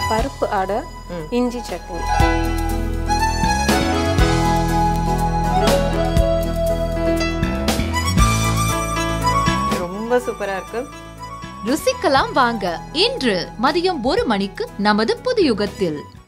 பருப்பு அடை, இஞ்சி சட்னி. ரொம்ப சூப்பரா இருக்கு. ருசிக்கலாம் வாங்க. இன்று மதியம் 1 மணிக்கு நமது புது யுகத்தில்.